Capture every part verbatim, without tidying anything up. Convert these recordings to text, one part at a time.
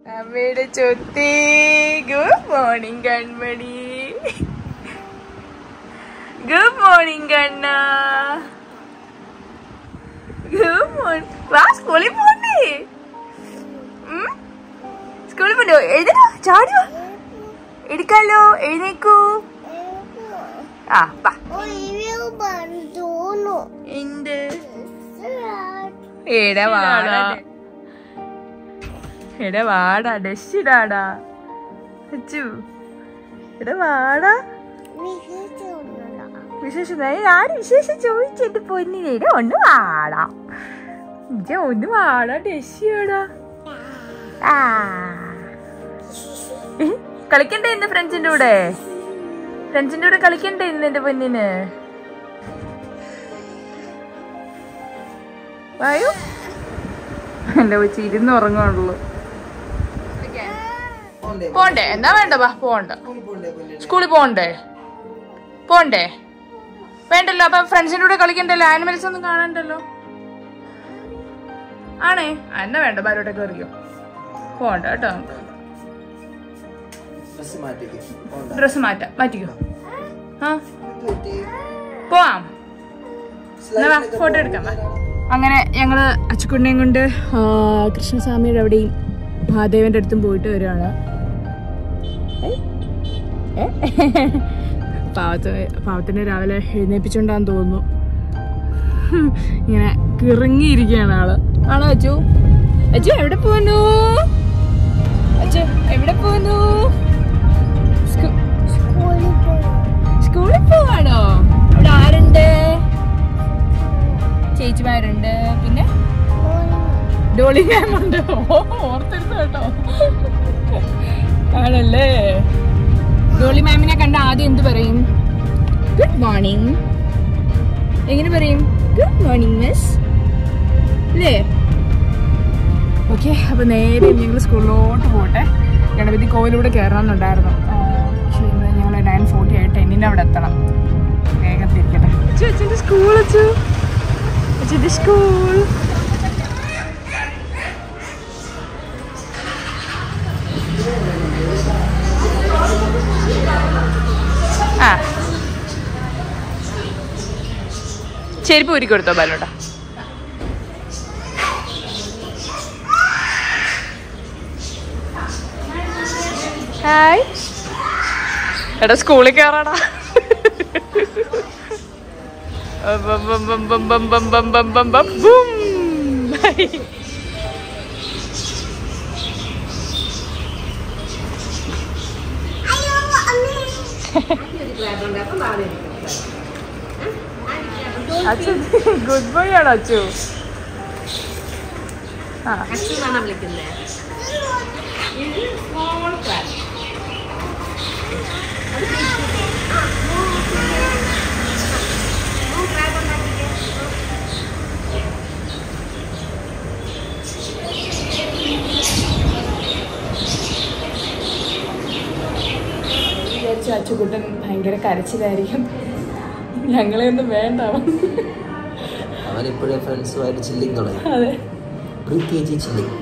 അമ്മയുടെ ചൊത്തി. Good morning കൺമണി. ഗുഡ് മോർണിംഗ് കണ്ണ. Good morning. വാ സ്കൂളിൽ പോണ്ടേ? സ്കൂളിൽ പോണ്ടോ? എഴുതണോ? ചാടിയോ? എടുക്കാലോ? എഴുന്നേക്കൂ. ആ എന്ത് എടാ വാടാ എടാ വാടാ ഡെഷിടാടാ അച്ചു എടാ വാടാ. വിശേഷം ആര് വിശേഷം ചോദിച്ചെന്റെ പൊന്നിനേടാ. ഒന്ന് വാടാ ഇജ ഒന്ന് വാടാ ഡെഷിയാടാ. ആ കളിക്കണ്ടേ ഇന്ന് ഫ്രണ്ട്സിന്റെ കൂടെ? ഫ്രണ്ട്സിന്റെ കൂടെ കളിക്കണ്ടേ ഇന്ന് എന്റെ പൊന്നിന്? വായു എന്റെ കൊച്ചി ഇരുന്ന് ഉറങ്ങുള്ളൂ. പോണ്ടേ? എന്നാ വേണ്ട വാ പോണ്ട. സ്കൂളിൽ പോണ്ടേ? പോണ്ടേ? വേണ്ടല്ലോ. അപ്പൊ ഫ്രണ്ട്സിന്റെ കൂടെ കളിക്കണ്ടല്ലോ. ആനിമൽസ് ഒന്നും കാണണ്ടല്ലോ. ആണേ എന്നാ വേണ്ട. ബാരോട്ടൊക്കെ കയറിയോ? പോണ്ട കേട്ടോ. നമുക്ക് ഡ്രസ് മാറ്റാം. മാറ്റിക്കോ. ആ പോവാം. എന്നാ ഫോട്ടോ എടുക്കാം. അങ്ങനെ ഞങ്ങള് അച്ചുക്കുണ്ണിയും കൊണ്ട് കൃഷ്ണസ്വാമിയുടെ അവിടെയും മഹാദേവന്റെ അടുത്തും പോയിട്ട് വരികയാണ്. പാവത്ത് പാവത്തിനെ രാവിലെ എഴുന്നേപ്പിച്ചോണ്ടാന്ന് തോന്നുന്നു. ഇങ്ങനെ കിറങ്ങിയിരിക്കുകയാണ് ആള്. ആണോ അച്ചു? അച്ചു എവിടെ പോന്നു? അച്ചു എവിടെ പോന്നു? സ്കൂളിൽ പോവാണോ? അവിടെ ആരുണ്ട്? ചേച്ചിമാരുണ്ട്. പിന്നെ ഡോളി മാമുണ്ട്. ഓർത്തെടുത്തു കേട്ടോ. ആണല്ലേ. ഡോളി മാമിനെ കണ്ട ആദ്യം എന്ത് പറയും? Good morning. എങ്ങനെ പറയും? ഗുഡ് മോർണിംഗ് മിസ് അല്ലേ? ഓക്കെ, അപ്പൊ നേരെ ഞങ്ങൾ സ്കൂളിലോട്ട് പോട്ടെ. ഗണപതി കോവിലൂടെ കയറാന്നുണ്ടായിരുന്നു. പക്ഷേ ഇന്ന് ഞങ്ങൾ നയൻ ഫോർട്ടി ആയിട്ട് ടെന്നിൻ്റെ അവിടെ എത്തണം. വേഗം തിരിക്കട്ടെ. അച്ഛൻ അച്ഛൻ്റെ സ്കൂൾ. അച്ഛൻ അച്ഛൻ്റെ സ്കൂൾ. ആ ചെരുപ്പ് ഊരി കൊടുത്തോ ബാലോട്ടാ. ഹായ് എടാ സ്കൂളിൽ കയറാടാ. അച്ചു ഗുഡ് ബോയ് ആണോ അച്ചു? ആ വിളിക്കുന്നേ. വിചാരിച്ചു അച്ചുകുട്ടൻ ഭയങ്കര കരച്ചിലായിരിക്കും. ഞങ്ങളെ ഒന്നും വേണ്ട. അവൻ ഇപ്പോഴേ ഫ്രണ്ട്സുമായിട്ട് ചില്ലിങ് തുടങ്ങി. അതെ, പ്രീ കെ ജി ചില്ലിങ്.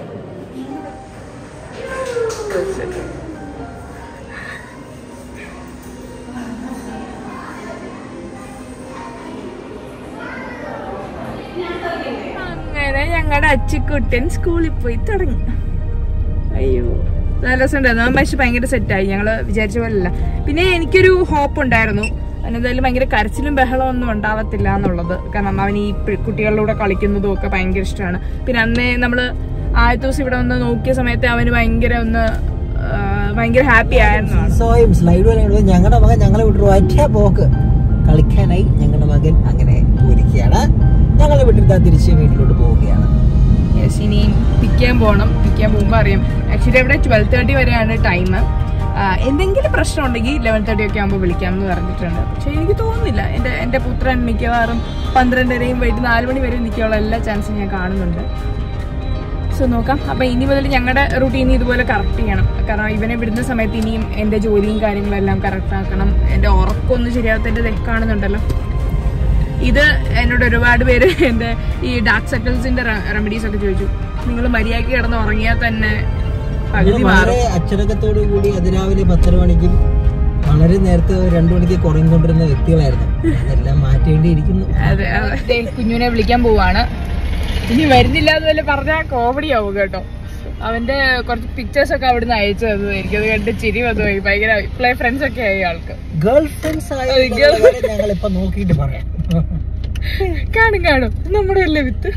അങ്ങനെ ഞങ്ങളുടെ അച്ചുക്കുട്ടൻ സ്കൂളിൽ പോയി തുടങ്ങി. അയ്യോ നല്ല രസമുണ്ടായിരുന്നു. അവൻ പക്ഷെ ഭയങ്കര സെറ്റായി. ഞങ്ങള് വിചാരിച്ച പോലെയല്ല. പിന്നെ എനിക്കൊരു ഹോപ്പ് ഉണ്ടായിരുന്നു അവനെന്തായാലും ഭയങ്കര കരച്ചിലും ബഹളവും ഒന്നും ഉണ്ടാവത്തില്ല എന്നുള്ളത്. കാരണം അവൻ ഈ കുട്ടികളുടെ കളിക്കുന്നതും ഒക്കെ ഭയങ്കര ഇഷ്ടമാണ്. പിന്നെ അന്നേ നമ്മള് ആദ്യത്തെ ദിവസം ഇവിടെ വന്ന് നോക്കിയ സമയത്ത് അവന് ഭയങ്കര ഒന്ന് ഭയങ്കര ഹാപ്പി ആയിരുന്നു. ഞങ്ങളുടെ മകൻ ഞങ്ങളെ വിട്ടു ഒറ്റ പോക്ക് കളിക്കാനായി ഞങ്ങളുടെ മകൻ അങ്ങനെ പോയിരിക്കുകയാണ്. ഞങ്ങളെ വിട്ടിട്ട് തിരിച്ച് വീട്ടിലോട്ട് പോവുകയാണ്. യെസ്, ഇനിയും പിക്കാൻ പോകണം. പിക്കാൻ പോകുമ്പോൾ അറിയാം. ആക്ച്വലി ഇവിടെ ട്വൽവ് തേർട്ടി വരെയാണ് ടൈം. എന്തെങ്കിലും പ്രശ്നം ഉണ്ടെങ്കിൽ ലെവൻ തേർട്ടി ഒക്കെ ആകുമ്പോൾ വിളിക്കാമെന്ന് പറഞ്ഞിട്ടുണ്ട്. പക്ഷെ എനിക്ക് തോന്നുന്നില്ല. എൻ്റെ എൻ്റെ പുത്രൻ മിക്കവാറും പന്ത്രണ്ടരയും വൈകിട്ട് നാല് മണി വരെ നിൽക്കാനുള്ള എല്ലാ ചാൻസും ഞാൻ കാണുന്നുണ്ട്. സോ നോക്കാം. അപ്പം ഇനി മുതൽ ഞങ്ങളുടെ റൂട്ടീൻ ഇതുപോലെ കറക്റ്റ് ചെയ്യണം. കാരണം ഇവനെ വിടുന്ന സമയത്ത് ഇനിയും എൻ്റെ ജോലിയും കാര്യങ്ങളെല്ലാം കറക്റ്റ് ആക്കണം. എൻ്റെ ഉറക്കമൊന്നും ശരിയാകത്തതിൻ്റെ കാണുന്നുണ്ടല്ലോ. ഇത് എന്നോട് ഒരുപാട് പേര് എൻ്റെ ഈ ഡാർക്ക് സർക്കിൾസിൻ്റെ റെമഡീസ് ഒക്കെ ചോദിച്ചു. നിങ്ങൾ മര്യാദയ്ക്ക് കിടന്ന് ഉറങ്ങിയാൽ തന്നെ പകുതി മാറും. വളരെ അച്ചടക്കത്തോടു കൂടി അതിരാവിലെ പത്തര മണിക്കും വളരെ നേരത്തെ രണ്ടു മണിക്ക് കുറഞ്ഞുകൊണ്ടിരുന്ന വ്യക്തികളായിരുന്നു. അതെല്ലാം മാറ്റേണ്ടിയിരിക്കുന്നു. അതെ അതെ. കുഞ്ഞുനെ വിളിക്കാൻ പോവാണ്. ഇനി വരുന്നില്ല എന്ന് വല്ല പറഞ്ഞാൽ കോമഡി ആവും കേട്ടോ. അവന്റെ കുറച്ച് പിക്ചേഴ്സ് ഒക്കെ അവിടുന്ന് അയച്ചു തന്നു. എനിക്കത് കണ്ട് ചിരി വന്നു പോയി. ഭയങ്കര പ്ലേ ഫ്രണ്ട്സ് ഒക്കെ ആയി ആൾക്ക്. ഗേൾ ഫ്രണ്ട്സ് ഞങ്ങൾ ഇപ്പൊ നോക്കിയിട്ട് പറയാം. കാണും കാണും നമ്മുടെ അല്ലേ വിത്ത്.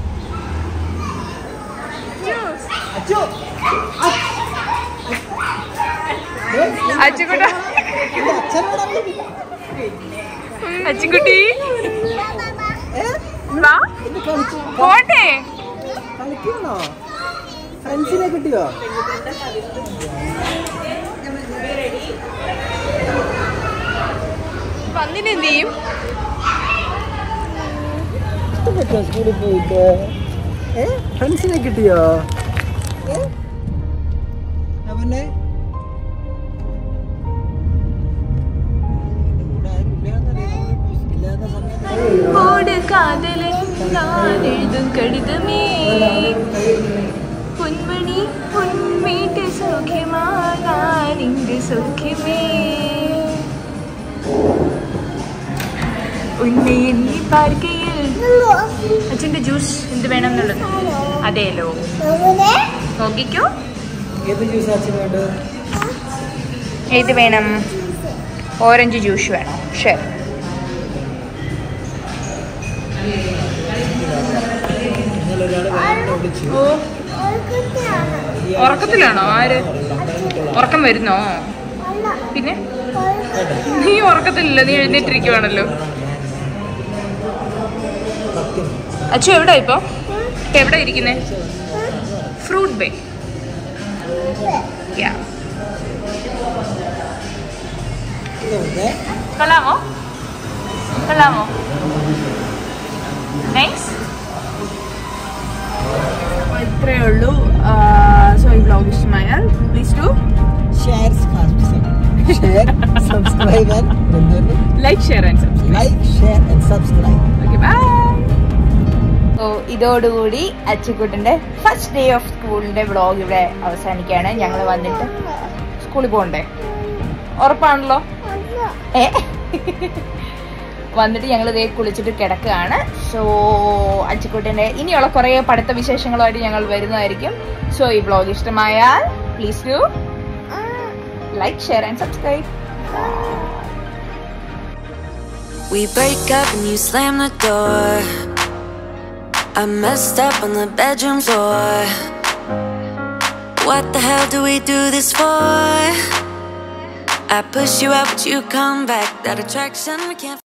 അച്ചുകുട്ട അച്ചുകുട്ടി പോട്ടെ. ഫ്രണ്ട്സിനെ കിട്ടിയോ? വന്നിട്ട് എന്ത് ചെയ്യും? സ്കൂളിൽ പോയിട്ട് ഫ്രണ്ട്സിനെ കിട്ടിയോ? അവനെ കടിതമേ പൊന്മണി പൊൻവീട്ട് സൗഖ്യമാകാനിന്റെ സൗഖ്യമേ ഉന്നെ എണ്ണി പാർക്കയിൽ അച്ഛൻ്റെ ജ്യൂസ് എന്ത് വേണം എന്നുള്ളത് അതെയല്ലോ നോക്കിക്കോ. ഏത് വേണം? ഓറഞ്ച് ജ്യൂസ് വേണം. ശരി. ഉറക്കത്തിലാണോ? ആര്? ഉറക്കം വരുന്നോ? പിന്നെ നീ ഉറക്കത്തിലില്ല, നീ എഴുന്നേറ്റിരിക്കുവാണല്ലോ. അച്ഛൻ എവിടെ ഇപ്പൊ? എവിടെ ഇരിക്കുന്നേ? Fruit bay. കൊള്ളാമോ? കൊള്ളാമോ? നൈസ്. ഇത്രയേ ഉള്ളൂ. സോ ഈ വ്ലോഗ് ഇഷ്ടമായാൽ please do share share subscribe and like share and subscribe like share and subscribe. Okay bye. So ഇതോടുകൂടി അച്ചുക്കുട്ടൻ്റെ ഫസ്റ്റ് ഡേ ഓഫ് സ്കൂളിൻ്റെ വ്ളോഗ് ഇവിടെ അവസാനിക്കുകയാണ്. ഞങ്ങൾ വന്നിട്ട് സ്കൂളിൽ പോകണ്ടേ? ഉറപ്പാണല്ലോ. ഏ വന്നിട്ട് ഞങ്ങൾ ഇതേ കുളിച്ചിട്ട് കിടക്കുകയാണ്. സോ അച്ചുക്കുട്ടൻ്റെ ഇനിയുള്ള കുറേ പഠിത്ത വിശേഷങ്ങളുമായിട്ട് ഞങ്ങൾ വരുന്നതായിരിക്കും. സോ ഈ വ്ളോഗ് ഇഷ്ടമായാൽ please do like share and subscribe. We break up and you slam the door. I messed up on the bedroom floor. What the hell do we do this for? I push you out but you come back. That attraction we can't